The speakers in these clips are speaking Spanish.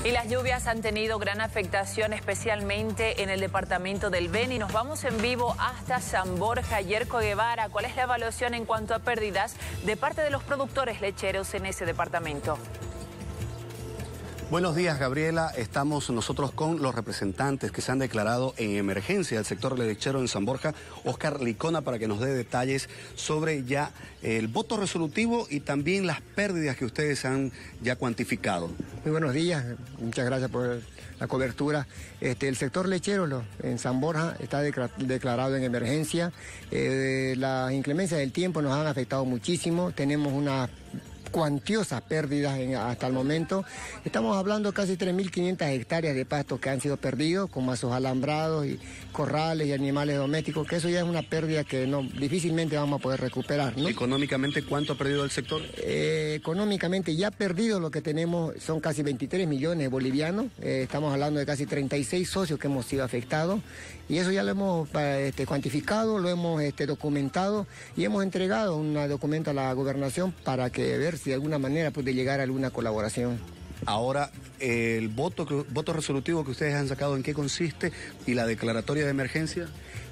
Y las lluvias han tenido gran afectación, especialmente en el departamento del Beni. Nos vamos en vivo hasta San Borja. Yerko Guevara, ¿cuál es la evaluación en cuanto a pérdidas de parte de los productores lecheros en ese departamento? Buenos días, Gabriela. Estamos nosotros con los representantes que se han declarado en emergencia del sector lechero en San Borja. Oscar Licona, para que nos dé detalles sobre ya el voto resolutivo y también las pérdidas que ustedes han ya cuantificado. Muy buenos días, muchas gracias por la cobertura. El sector lechero en San Borja está declarado en emergencia. Las inclemencias del tiempo nos han afectado muchísimo. Tenemos una cuantiosas pérdidas hasta el momento. Estamos hablando casi 3.500 hectáreas de pastos que han sido perdidos, con mazos alambrados y corrales y animales domésticos, que eso ya es una pérdida que difícilmente vamos a poder recuperar, ¿no? Económicamente, ¿cuánto ha perdido el sector? Económicamente ya perdido lo que tenemos son casi 23 millones de bolivianos. Estamos hablando de casi 36 socios que hemos sido afectados, y eso ya lo hemos cuantificado, lo hemos documentado y hemos entregado un documento a la gobernación para que ver si de alguna manera puede llegar a alguna colaboración. Ahora, el voto resolutivo que ustedes han sacado, ¿en qué consiste? ¿Y la declaratoria de emergencia?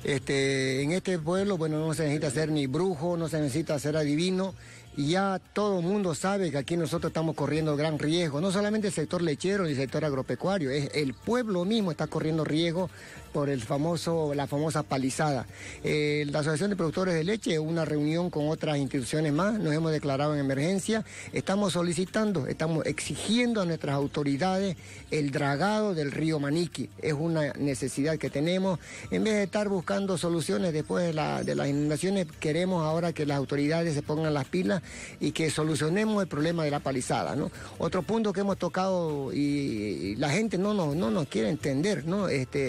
En este pueblo, bueno, no se necesita ser ni brujo, no se necesita ser adivino, y ya todo el mundo sabe que aquí nosotros estamos corriendo gran riesgo, no solamente el sector lechero ni el sector agropecuario, es el pueblo mismo está corriendo riesgo por la famosa palizada. La Asociación de Productores de Leche, una reunión con otras instituciones más, nos hemos declarado en emergencia, estamos solicitando, estamos exigiendo a nuestras autoridades el dragado del río Maniqui, es una necesidad que tenemos. En vez de estar buscando soluciones después de las inundaciones, queremos ahora que las autoridades se pongan las pilas y que solucionemos el problema de la palizada, ¿no? Otro punto que hemos tocado y la gente no nos quiere entender, ¿no?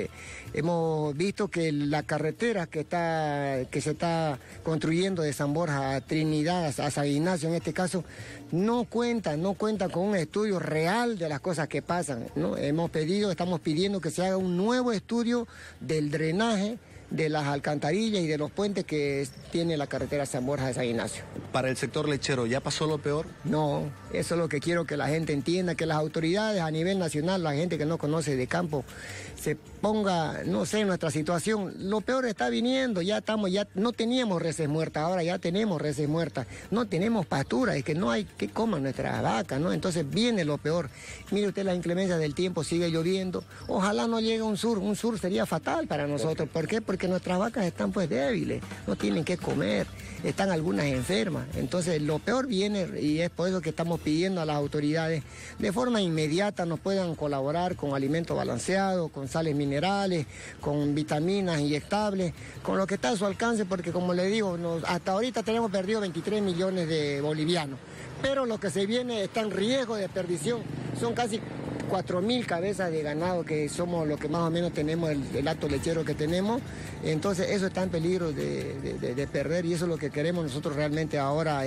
Hemos visto que la carretera que se está construyendo de San Borja a Trinidad, a San Ignacio en este caso, no cuenta con un estudio real de las cosas que pasan, ¿no? Estamos pidiendo que se haga un nuevo estudio del drenaje, de las alcantarillas y de los puentes que tiene la carretera San Borja de San Ignacio. ¿Para el sector lechero ya pasó lo peor? No, eso es lo que quiero que la gente entienda, que las autoridades a nivel nacional, la gente que no conoce de campo, se ponga, no sé, en nuestra situación. Lo peor está viniendo, ya no teníamos reses muertas, ahora ya tenemos reses muertas, no tenemos pastura, es que no hay que coman nuestras vacas, ¿no? Entonces viene lo peor. Mire usted las inclemencias del tiempo, sigue lloviendo, ojalá no llegue un sur sería fatal para nosotros. ¿Por qué? Porque nuestras vacas están pues débiles, no tienen que comer, están algunas enfermas. Entonces lo peor viene, y es por eso que estamos pidiendo a las autoridades de forma inmediata nos puedan colaborar con alimentos balanceados, con sales minerales, con vitaminas inyectables, con lo que está a su alcance, porque como le digo, hasta ahorita tenemos perdido 23 millones de bolivianos, pero lo que se viene está en riesgo de perdición, son casi 4.000 cabezas de ganado, que somos lo que más o menos tenemos, el acto lechero que tenemos. Entonces eso está en peligro de perder, y eso es lo que queremos nosotros realmente ahora,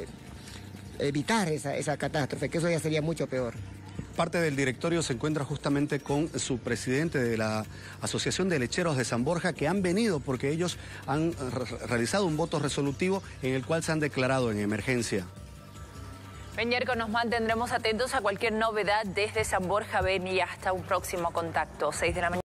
evitar esa catástrofe, que eso ya sería mucho peor. Parte del directorio se encuentra justamente con su presidente de la Asociación de Lecheros de San Borja, que han venido porque ellos han realizado un voto resolutivo en el cual se han declarado en emergencia. Bien, Yerko, nos mantendremos atentos a cualquier novedad desde San Borja, Beni, hasta un próximo contacto, 6 de la mañana.